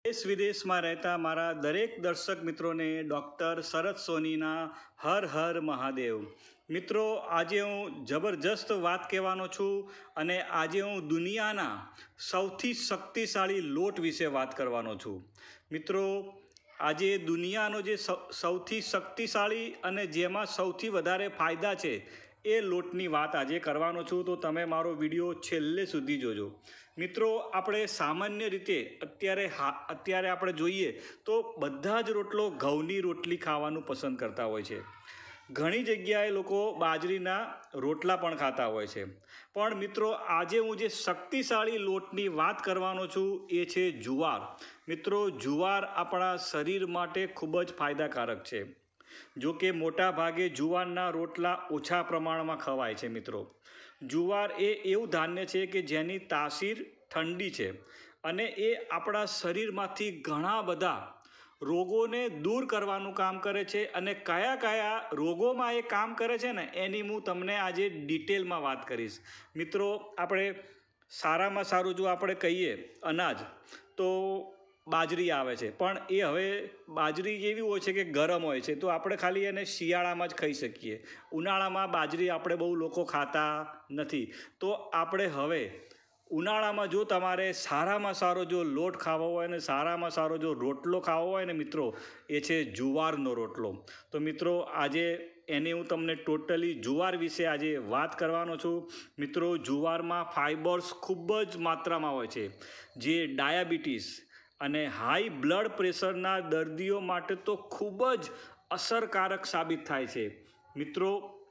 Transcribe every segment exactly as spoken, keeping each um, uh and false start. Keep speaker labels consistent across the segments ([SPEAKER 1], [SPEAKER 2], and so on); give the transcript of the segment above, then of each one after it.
[SPEAKER 1] દેશ વિદેશમાં રહેતા મારા દરેક દર્શક મિત્રોને ડૉક્ટર શરદ સોનીના હર હર મહાદેવ. મિત્રો, આજે હું જબરજસ્ત વાત કહેવાનો છું અને આજે હું દુનિયાના સૌથી શક્તિશાળી લોટ વિશે વાત કરવાનો છું. મિત્રો, આજે દુનિયાનો જે સૌથી શક્તિશાળી અને જેમાં સૌથી વધારે ફાયદા છે એ લોટની વાત આજે કરવાનો છું, તો તમે મારો વિડીયો છેલ્લે સુધી જોજો. મિત્રો, આપણે સામાન્ય રીતે અત્યારે હા અત્યારે આપણે જોઈએ તો બધા જ રોટલો ઘઉંની રોટલી ખાવાનું પસંદ કરતા હોય છે. ઘણી જગ્યાએ લોકો બાજરીના રોટલા પણ ખાતા હોય છે. પણ મિત્રો, આજે હું જે શક્તિશાળી લોટની વાત કરવાનો છું એ છે જુવાર. મિત્રો, જુવાર આપણા શરીર માટે ખૂબ જ ફાયદાકારક છે. જો કે મોટા ભાગે જુવારના રોટલા ઓછા પ્રમાણમાં ખવાય છે. મિત્રો, જુવાર એ એવું ધાન્ય છે કે જેની તાસીર ઠંડી છે અને એ આપણા શરીરમાંથી ઘણા બધા રોગોને દૂર કરવાનું કામ કરે છે. અને કયા કયા રોગોમાં એ કામ કરે છે ને એની હું તમને આજે ડિટેલમાં વાત કરીશ. મિત્રો, આપણે સારામાં સારું જો આપણે કહીએ અનાજ તો બાજરી આવે છે, પણ એ હવે બાજરી એવી હોય છે કે ગરમ હોય છે, તો આપણે ખાલી એને શિયાળામાં જ ખાઈ શકીએ. ઉનાળામાં બાજરી આપણે બહુ લોકો ખાતા નથી. તો આપણે હવે ઉનાળામાં જો તમારે સારામાં સારો જો લોટ ખાવો હોય ને સારામાં સારો જો રોટલો ખાવો હોય ને મિત્રો, એ છે જુવારનો રોટલો. તો મિત્રો, આજે એની હું તમને ટોટલી જુવાર વિશે આજે વાત કરવાનો છું. મિત્રો, જુવારમાં ફાઇબર્સ ખૂબ જ માત્રામાં હોય છે, જે ડાયાબિટીસ અને હાઈ બ્લડ પ્રેશરના દર્દીઓ માટે તો ખૂબ જ અસરકારક સાબિત થાય છે. મિત્રો,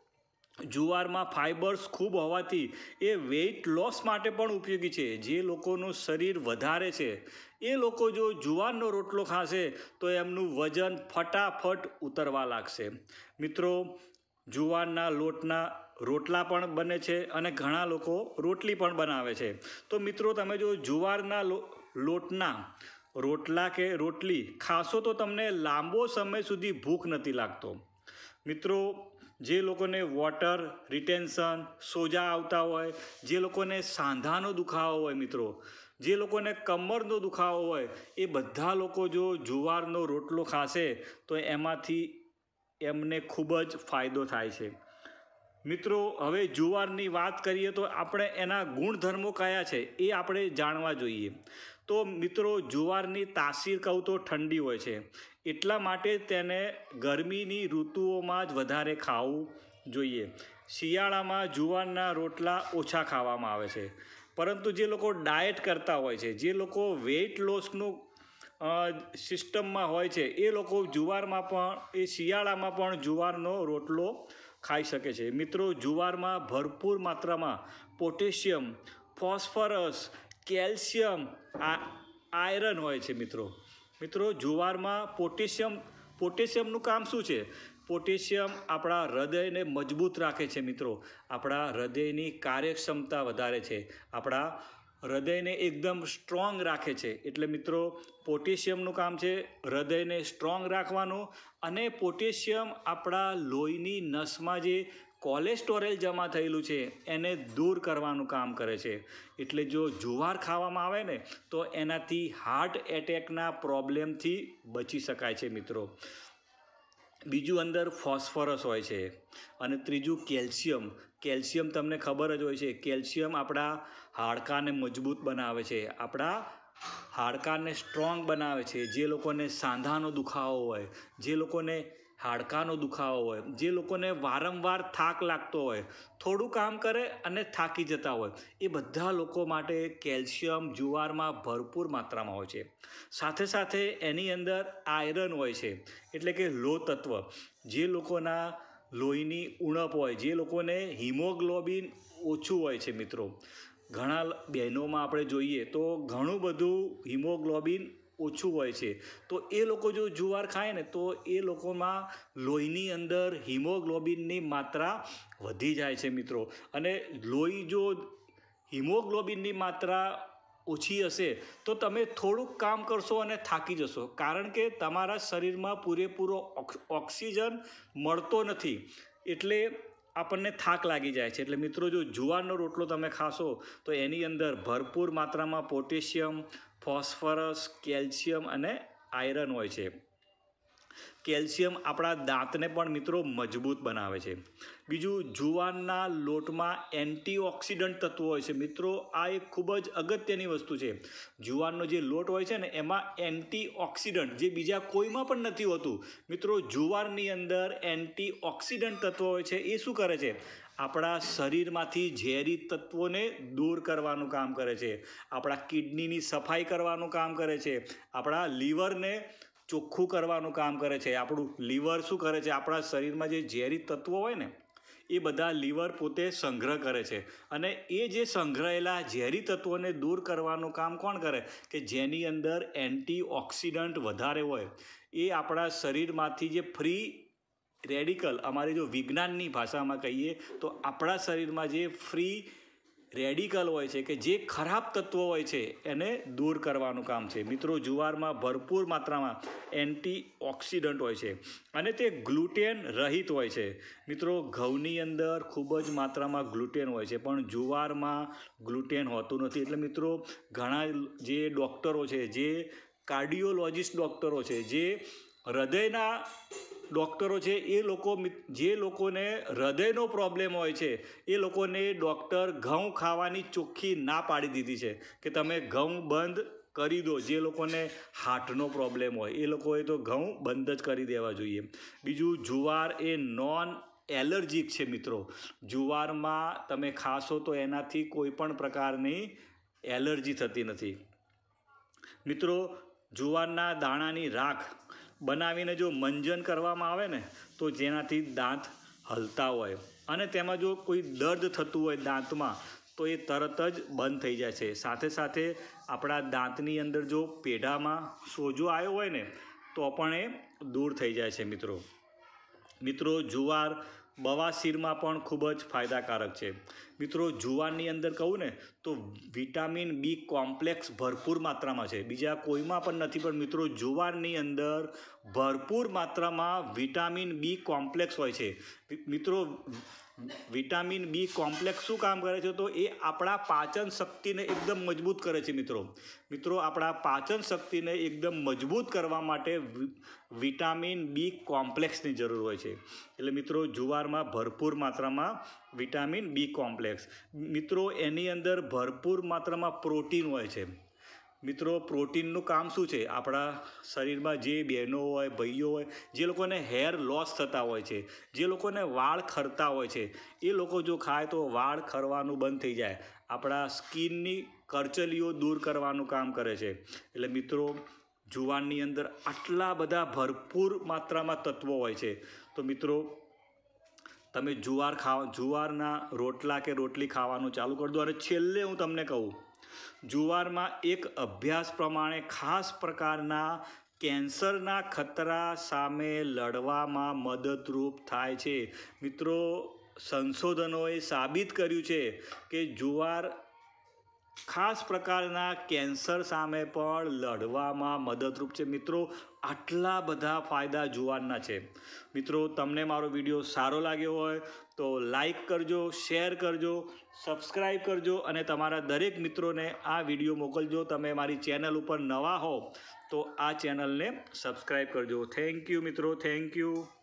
[SPEAKER 1] જુવારમાં ફાઇબર્સ ખૂબ હોવાથી એ વેઇટ લોસ માટે પણ ઉપયોગી છે. જે લોકોનું શરીર વધારે છે એ લોકો જો જુવારનો રોટલો ખાશે તો એમનું વજન ફટાફટ ઉતરવા લાગશે. મિત્રો, જુવારના લોટના રોટલા પણ બને છે અને ઘણા લોકો રોટલી પણ બનાવે છે. તો મિત્રો, તમે જો જુવારના લોટના રોટલા કે રોટલી ખાશો તો તમને લાંબો સમય સુધી ભૂખ નથી લાગતો. મિત્રો, જે લોકોને વોટર રિટેન્શન, સોજા આવતા હોય, જે લોકોને સાંધાનો દુખાવો હોય, મિત્રો જે લોકોને કમરનો દુખાવો હોય, એ બધા લોકો જો જુવારનો રોટલો ખાશે તો એમાંથી એમને ખૂબ જ ફાયદો થાય છે. મિત્રો, હવે જુવારની વાત કરીએ તો આપણે એના ગુણધર્મો કયા છે એ આપણે જાણવા જોઈએ. તો મિત્રો, જુવારની તાસીર કહું તો ઠંડી હોય છે, એટલા માટે તેને ગરમીની ઋતુઓમાં જ વધારે ખાવું જોઈએ. શિયાળામાં જુવારના રોટલા ઓછા ખાવામાં આવે છે, પરંતુ જે લોકો ડાયટ કરતા હોય છે, જે લોકો વેઇટ લોસનું સિસ્ટમમાં હોય છે, એ લોકો જુવારમાં પણ એ શિયાળામાં પણ જુવારનો રોટલો ખાઈ શકે છે. મિત્રો, જુવારમાં ભરપૂર માત્રામાં પોટેશિયમ, ફોસ્ફરસ, કેલ્શિયમ, આયરન હોય છે. મિત્રો મિત્રો જુવારમાં પોટેશિયમ પોટેશિયમનું કામ શું છે? પોટેશિયમ આપણા હૃદયને મજબૂત રાખે છે. મિત્રો, આપણા હૃદયની કાર્યક્ષમતા વધારે છે, આપણા હૃદયને એકદમ સ્ટ્રોંગ રાખે છે. એટલે મિત્રો, પોટેશિયમનું કામ છે હૃદયને સ્ટ્રોંગ રાખવાનું. અને પોટેશિયમ આપણા લોહીની નસમાં જે કોલેસ્ટોરેલ જમા થયેલું છે એને દૂર કરવાનું કામ કરે છે. એટલે જો જુવાર ખાવામાં આવે ને તો એનાથી હાર્ટ એટેકના પ્રોબ્લેમથી બચી શકાય છે. મિત્રો, બીજું અંદર ફોસ્ફરસ હોય છે અને ત્રીજું કેલ્શિયમ. કેલ્શિયમ તમને ખબર જ હોય છે, કેલ્શિયમ આપણા હાડકાને મજબૂત બનાવે છે, આપણા હાડકાને સ્ટ્રોંગ બનાવે છે. જે લોકોને સાંધાનો દુખાવો હોય, જે લોકોને હાડકાનો દુખાવો હોય, જે લોકોને વારંવાર થાક લાગતો હોય, થોડું કામ કરે અને થાકી જતા હોય, એ બધા લોકો માટે કેલ્શિયમ જુવારમાં ભરપૂર માત્રામાં હોય છે. સાથે સાથે એની અંદર આયરન હોય છે, એટલે કે લોહ તત્વ. જે લોકોના લોહીની ઉણપ હોય, જે લોકોને હિમોગ્લોબિન ઓછું હોય છે, મિત્રો ઘણા બહેનોમાં આપણે જોઈએ તો ઘણું બધું હિમોગ્લોબિન ઓછું હોય છે, તો એ લોકો જો જુવાર ખાય ને તો એ લોકોમાં લોહીની અંદર હિમોગ્લોબિનની માત્રા વધી જાય છે. મિત્રો, અને લોહી જો હિમોગ્લોબિનની માત્રા ઓછી હશે તો તમે થોડુંક કામ કરશો અને થાકી જશો, કારણ કે તમારા શરીરમાં પૂરેપૂરો ઓક્સિજન મળતો નથી. એટલે આપણને થાક લાગી જાય છે. એટલે મિત્રો જો જુવારનો રોટલો તમે ખાશો તો એની અંદર ભરપૂર માત્રામાં પોટેશિયમ, ફોસ્ફરસ, કેલ્શિયમ અને આયરન હોય છે. કેલ્શિયમ આપણા દાંતને પણ મિત્રો મજબૂત બનાવે છે. બીજું, જુવારના લોટમાં એન્ટીઓક્સિડન્ટ તત્વો હોય છે. મિત્રો આ એક ખૂબ જ અગત્યની વસ્તુ છે. જુવારનો જે લોટ હોય છે ને એમાં એન્ટીઓક્સિડન્ટ જે બીજા કોઈમાં પણ નથી હોતું. મિત્રો જુવારની અંદર એન્ટીઓક્સિડન્ટ તત્વો હોય છે. એ શું કરે છે? આપણા શરીરમાંથી ઝેરી તત્વોને દૂર કરવાનું કામ કરે છે, આપણા કિડનીની સફાઈ કરવાનું કામ કરે છે, આપણા લીવરને ચોખ્ખું કરવાનું કામ કરે છે. આપણું લીવર શું કરે છે? આપણા શરીરમાં જે ઝેરી તત્વો હોય ને એ બધા લીવર પોતે સંગ્રહ કરે છે અને એ જે સંગ્રહેલા ઝેરી તત્વોને દૂર કરવાનું કામ કોણ કરે? કે જેની અંદર એન્ટીઓક્સિડન્ટ વધારે હોય એ આપણા શરીરમાંથી જે ફ્રી રેડિકલ, અમારી જો વિજ્ઞાનની ભાષામાં કહીએ તો આપણા શરીરમાં જે ફ્રી રેડિકલ હોય છે કે જે ખરાબ તત્વો હોય છે એને દૂર કરવાનું કામ છે. મિત્રો જુવારમાં ભરપૂર માત્રામાં એન્ટીઓક્સિડન્ટ હોય છે અને તે ગ્લુટેન રહિત હોય છે. મિત્રો ઘઉંની અંદર ખૂબ જ માત્રામાં ગ્લુટેન હોય છે પણ જુવારમાં ગ્લુટેન હોતું નથી. એટલે મિત્રો ઘણા જે ડૉક્ટરો છે, જે કાર્ડિયોલોજિસ્ટ ડૉક્ટરો છે, જે હૃદયના ડૉક્ટરો છે, એ લોકો જે લોકોને હૃદયનો પ્રોબ્લેમ હોય છે એ લોકોને ડૉક્ટર ઘઉં ખાવાની ચોખ્ખી ના પાડી દીધી છે કે તમે ઘઉં બંધ કરી દો. જે લોકોને હાર્ટનો પ્રોબ્લેમ હોય એ લોકોએ તો ઘઉં બંધ જ કરી દેવા જોઈએ. બીજું, જુવાર એ નોન એલર્જીક છે. મિત્રો જુવારમાં તમે ખાશો તો એનાથી કોઈ પણ પ્રકારની એલર્જી થતી નથી. મિત્રો જુવારના દાણાની રાખ બનાવીને જો મંજન કરવામાં આવે ને તો જેનાથી દાંત હલતા હોય અને તેમાં જો કોઈ દર્દ થતું હોય દાંતમાં તો એ તરત જ બંધ થઈ જાય છે. સાથે સાથે આપણા દાંતની અંદર જો પેઢામાં સોજો આવ્યો હોય ને તો પણ એ દૂર થઈ જાય છે. મિત્રો મિત્રો જુવાર બવાસીરમાં પણ ખૂબ જ ફાયદાકારક છે. મિત્રો જુવારની અંદર કહું ને તો વિટામિન બી કોમ્પ્લેક્સ ભરપૂર માત્રામાં છે. બીજા કોઈમાં પણ નથી પણ મિત્રો જુવારની અંદર ભરપૂર માત્રામાં વિટામિન બી કોમ્પ્લેક્સ હોય છે. મિત્રો વિટામિન બી કોમ્પ્લેક્સ શું કામ કરે છે? તો એ આપણા પાચન શક્તિને એકદમ મજબૂત કરે છે. મિત્રો મિત્રો આપણા પાચન શક્તિને એકદમ મજબૂત કરવા માટે વિટામિન બી કોમ્પ્લેક્સની જરૂર હોય છે. એટલે મિત્રો જુવારમાં ભરપૂર માત્રામાં વિટામિન બી કોમ્પ્લેક્સ. મિત્રો એની અંદર ભરપૂર માત્રામાં પ્રોટીન હોય છે. મિત્રો પ્રોટીનનું કામ શું છે? આપણા શરીરમાં જે બહેનો હોય, ભાઈઓ હોય, જે લોકોને હેર લોસ થતા હોય છે, જે લોકોને વાળ ખરતા હોય છે, એ લોકો જો ખાય તો વાળ ખરવાનું બંધ થઈ જાય. આપણા સ્કિનની કરચલીઓ દૂર કરવાનું કામ કરે છે. એટલે મિત્રો જુવારની અંદર આટલા બધા ભરપૂર માત્રામાં તત્વો હોય છે. તો મિત્રો તમે જુવાર ખાવા જુવારના રોટલા કે રોટલી ખાવાનું ચાલુ કરી દો. અને છેલ્લે હું તમને કહું, જુવારમાં એક અભ્યાસ પ્રમાણે ખાસ પ્રકારના કેન્સરના ખતરા સામે લડવામાં મદદરૂપ થાય છે. મિત્રો સંશોધનોએ સાબિત કર્યું છે કે જુવાર ખાસ પ્રકારના કેન્સર સામે પણ લડવામાં મદદરૂપ છે. મિત્રો આટલા બધા ફાયદા જુવારના છે. મિત્રો તમને મારો વિડીયો સારો લાગ્યો હોય તો લાઈક કરજો, શેર કરજો, સબસ્ક્રાઈબ કરજો અને તમારા દરેક મિત્રોને આ વિડીયો મોકલજો. તમે મારી ચેનલ ઉપર નવા હો તો આ ચેનલને સબસ્ક્રાઈબ કરજો. થેન્ક યુ મિત્રો, થેન્ક યુ.